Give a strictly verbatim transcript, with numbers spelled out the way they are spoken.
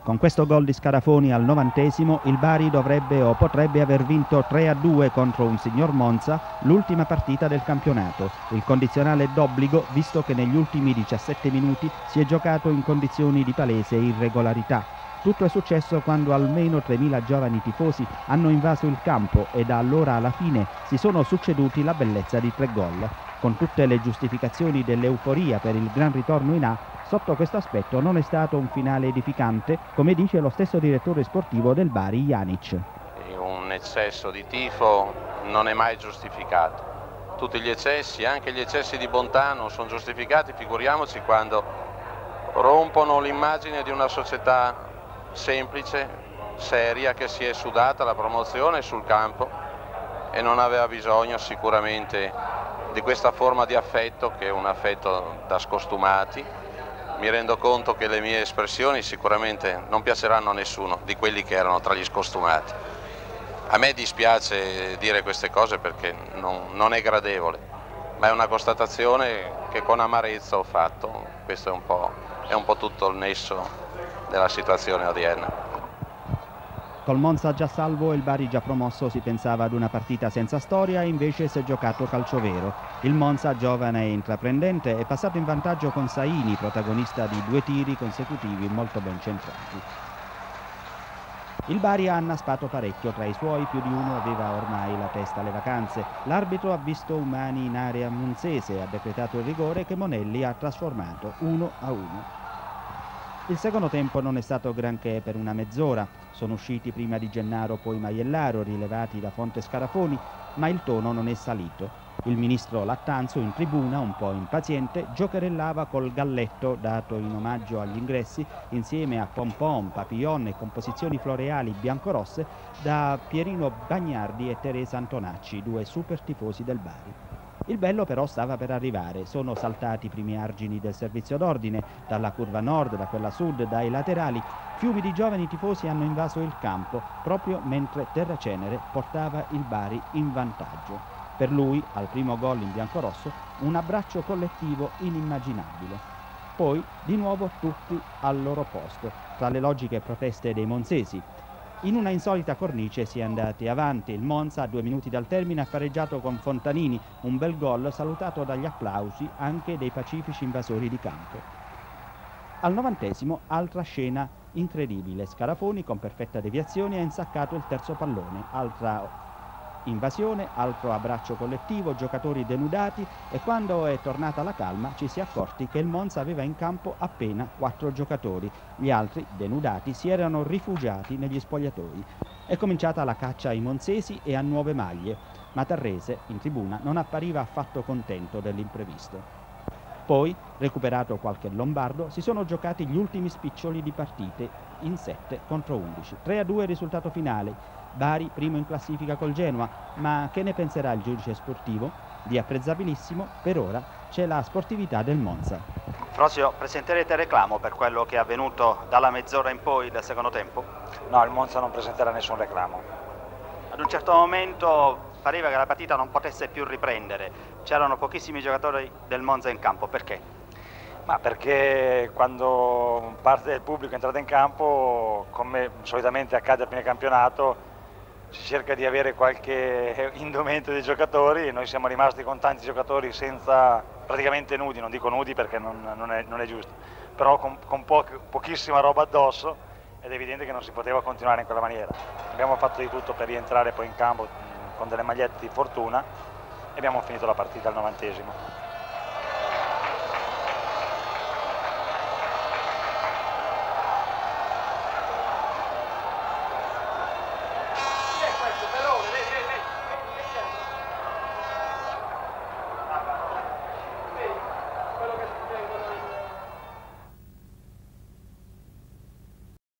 Con questo gol di Scarafoni al novantesimo il Bari dovrebbe o potrebbe aver vinto tre a due contro un signor Monza l'ultima partita del campionato. Il condizionale d'obbligo, visto che negli ultimi diciassette minuti si è giocato in condizioni di palese irregolarità. Tutto è successo quando almeno tremila giovani tifosi hanno invaso il campo e da allora alla fine si sono succeduti la bellezza di tre gol. Con tutte le giustificazioni dell'euforia per il gran ritorno in A, sotto questo aspetto non è stato un finale edificante, come dice lo stesso direttore sportivo del Bari, Janic. Un eccesso di tifo non è mai giustificato. Tutti gli eccessi, anche gli eccessi di bontà, non sono giustificati, figuriamoci quando rompono l'immagine di una società semplice, seria, che si è sudata la promozione sul campo e non aveva bisogno sicuramente di questa forma di affetto, che è un affetto da scostumati. Mi rendo conto che le mie espressioni sicuramente non piaceranno a nessuno di quelli che erano tra gli scostumati. A me dispiace dire queste cose perché non, non è gradevole, ma è una constatazione che con amarezza ho fatto. Questo è un po', è un po' tutto il nesso della situazione odierna. Col Monza già salvo e il Bari già promosso si pensava ad una partita senza storia, invece si è giocato calcio vero. Il Monza, giovane e intraprendente, è passato in vantaggio con Saini, protagonista di due tiri consecutivi molto ben centrati. Il Bari ha annaspato parecchio, tra i suoi più di uno aveva ormai la testa alle vacanze. L'arbitro ha visto umani in area monzese e ha decretato il rigore che Monelli ha trasformato uno a uno. Il secondo tempo non è stato granché per una mezz'ora. Sono usciti prima Di Gennaro poi Maiellaro, rilevati da Fonte Scarafoni, ma il tono non è salito. Il ministro Lattanzo, in tribuna, un po' impaziente, giocherellava col galletto dato in omaggio agli ingressi insieme a pompon, papillon e composizioni floreali biancorosse da Pierino Bagnardi e Teresa Antonacci, due super tifosi del Bari. Il bello però stava per arrivare, sono saltati i primi argini del servizio d'ordine, dalla curva nord, da quella sud, dai laterali. Fiumi di giovani tifosi hanno invaso il campo, proprio mentre Terracenere portava il Bari in vantaggio. Per lui, al primo gol in biancorosso, un abbraccio collettivo inimmaginabile. Poi, di nuovo tutti al loro posto, tra le logiche proteste dei monzesi. In una insolita cornice si è andati avanti. Il Monza, a due minuti dal termine, ha pareggiato con Fontanini, un bel gol salutato dagli applausi anche dei pacifici invasori di campo. Al novantesimo, altra scena incredibile. Scarafoni, con perfetta deviazione, ha insaccato il terzo pallone. Altra invasione, altro abbraccio collettivo, giocatori denudati, e quando è tornata la calma ci si è accorti che il Monza aveva in campo appena quattro giocatori. Gli altri, denudati, si erano rifugiati negli spogliatoi. È cominciata la caccia ai monzesi e a nuove maglie, ma Tarrese, in tribuna, non appariva affatto contento dell'imprevisto. Poi, recuperato qualche lombardo, si sono giocati gli ultimi spiccioli di partite in sette contro undici. tre a due il risultato finale. Bari primo in classifica col Genoa, ma che ne penserà il giudice sportivo? Di apprezzabilissimo, per ora, c'è la sportività del Monza. Frosio, presenterete reclamo per quello che è avvenuto dalla mezz'ora in poi del secondo tempo? No, il Monza non presenterà nessun reclamo. Ad un certo momento pareva che la partita non potesse più riprendere, c'erano pochissimi giocatori del Monza in campo, perché? Ma perché quando parte del pubblico è entrata in campo, come solitamente accade a fine campionato, si cerca di avere qualche indumento dei giocatori e noi siamo rimasti con tanti giocatori senza, praticamente nudi, non dico nudi perché non, non, è, non è giusto, però con, con po pochissima roba addosso, ed è evidente che non si poteva continuare in quella maniera. Abbiamo fatto di tutto per rientrare poi in campo con delle magliette di fortuna e abbiamo finito la partita al novantesimo.